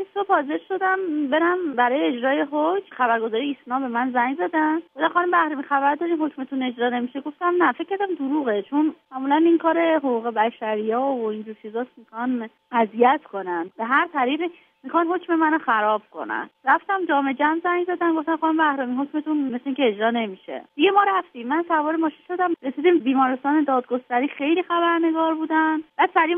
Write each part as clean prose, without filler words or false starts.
ولی صبح حاضر شدم برم برای اجرای حکم. خبرگزاری ایسنا به من زنگ زدن، گفتن خانم بهرمی خبر داریم حکمتون اجرا نمیشه. گفتم نه، فکر کردم دروغه، چون معمولا این کار حقوق بشری‌ها و اینجور چیزاست، میخوان اذیت کنن، به هر طریقی میخوان حکم منو خراب کنن. رفتم جام جم زنگ زدن، گفتن خانم بهرمی حکمتون مثل اینکه اجرا نمیشه. دیگه ما رفتیم، من سوار ماشین شدم، رسیدیم بیمارستان دادگستری. خیلی خبرنگار بودن. بعد سریع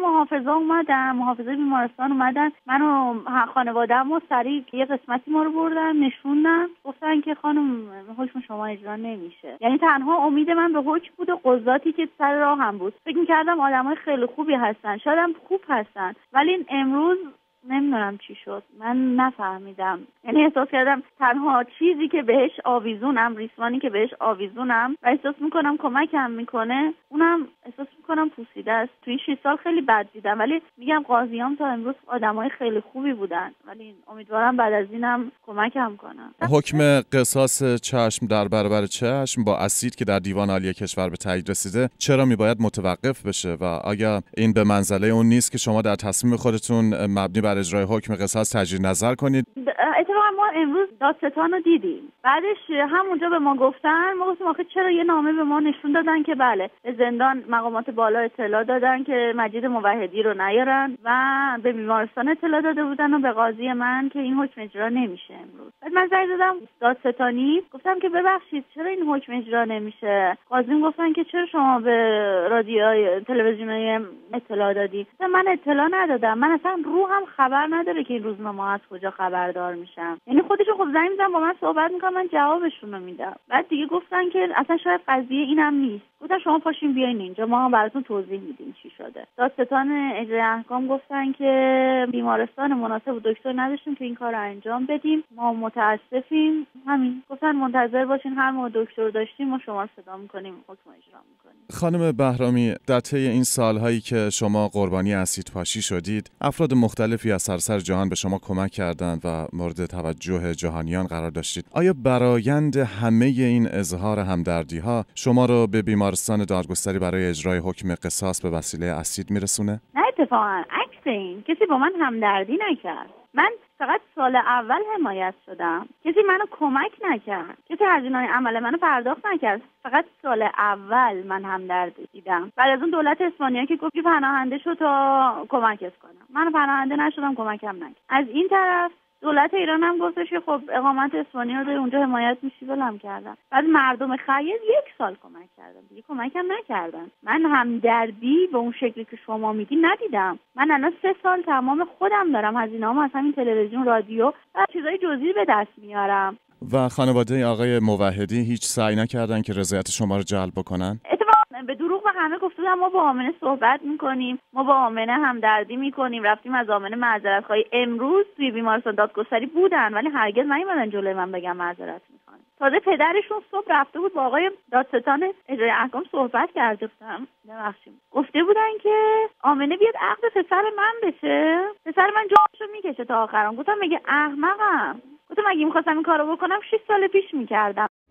محافظای بیمارستان اومدن، منو خانواده‌مو سریع یه قسمتی ما رو بردن نشوندن، گفتن که خانم حکم شما اجرا نمیشه. یعنی تنها امید من به حکم بود و قضاتی که سر راهم بود. فکر می‌کردم آدمای خیلی خوبی هستن، شاید هم خوب هستن، ولی امروز نمیدونم چی شد، من نفهمیدم. یعنی احساس کردم تنها چیزی که بهش آویزونم، ریسمانی که بهش آویزونم و احساس میکنم کمکم میکنه، اونم احساس میکنم پوسیده است. تو این 6 سال خیلی بد دیدم، ولی میگم قاضیام تا امروز آدمای خیلی خوبی بودن، ولی امیدوارم بعد از اینم کمکم کنن. حکم قصاص چشم در برابر چشم با اسید که در دیوان عالی کشور به تایید رسیده چرا میباید متوقف بشه و آیا این به منزله اون نیست که شما در تصمیم خودتون مبنی بر اجرای حکم قصاص تجدید نظر کنید؟ اتفاقا ما امروز دادستان رو دیدیم، بعدش همونجا به ما گفتن، ما گفتیم آخه چرا یه نامه به ما نشون دادن که بله به زندان مقامات بالا اطلاع دادن که مجید موحدی رو نیارن و به بیمارستان اطلاع داده بودن و به قاضی من که این حکم اجرا نمیشه امروز. بعد من زنگ زدم دادستانی، گفتم که ببخشید چرا این حکم اجرا نمیشه؟ قاضی گفتن که چرا شما به رادیوهای تلویزیونی اطلاع دادی؟ من اطلاع ندادم، من اصلا روحم خبر نداره که این روزنامه از کجا خبردار میشم. یعنی خودشون خب زنگ میزنن با من صحبت میکنن، من جوابشون رو میدم. بعد دیگه گفتن که اصلا شاید قضیه اینم نیست. گفتن شما پاشین بیاین اینجا، ما براتون توضیح میدیم چی شده. دادستان اجرای احکام گفتن که بیمارستان مناسب و دکتر نداشتیم که این کار رو انجام بدیم، ما متاسفیم. همین، گفتن منتظر باشین، هر موقع دکتر داشتیم ما شما صدا میکنیم، حکم اجرا میکنیم. خانم بهرامی، در طی این سالهایی که شما قربانی اسیدپاشی شدید، افراد مختلفی از سراسر جهان به شما کمک کردند و مورد توجه جهانیان قرار داشتید. آیا برآیند همه این اظهار همدردی‌ها شما رو به بیمارستان دادگستری برای اجرای حکم قصاص به وسیله اسید میرسونه؟ نه، اتفاقا عکس این، کسی با من همدردی نکرد. من فقط سال اول حمایت شدم، کسی منو کمک نکرد، کسی هزینه‌های عمل منو پرداخت نکرد. فقط سال اول من همدردی دیدم. بعد از اون دولت اسپانیا که گفت پناهنده شو تا کمکت کنم، من پناهنده نشدم، کمکم نکرد. از این طرف دولت ایران هم گفتش که خب اقامت اسپانیا رو اونجا حمایت میشی، ولم کردم. بعد مردم خیر 1 سال کمک کردن، دیگه کمکم نکردن. من همدردی به اون شکلی که شما میگی ندیدم. من الان 3 سال تمام خودم دارم هزینه‌ام از همین تلویزیون، رادیو و چیزای جزئی به دست میارم. و خانواده آقای موحدی هیچ سعی نکردن که رضایت شما رو جلب بکنن؟ به دروغ به همه گفتم ما با آمنه صحبت میکنیم، ما با آمنه همدردی میکنیم، رفتیم از آمنه معذرت خواهی. امروز توی بیمارستان دادگستری بودن ولی هرگز نیومدن جلوی من بگم معذرت میخوام. تازه پدرشون صبح رفته بود با آقای دادستان اجرای احکام صحبت کرده بودم، ببخشید، گفته بودن که آمنه بیاد عقد پسر من بشه، پسر من جاشو میکشه تا آخرام. گفتم مگه احمقم؟ گفتم مگه میخواستم این کارو بکنم 6 سال پیش میکردم.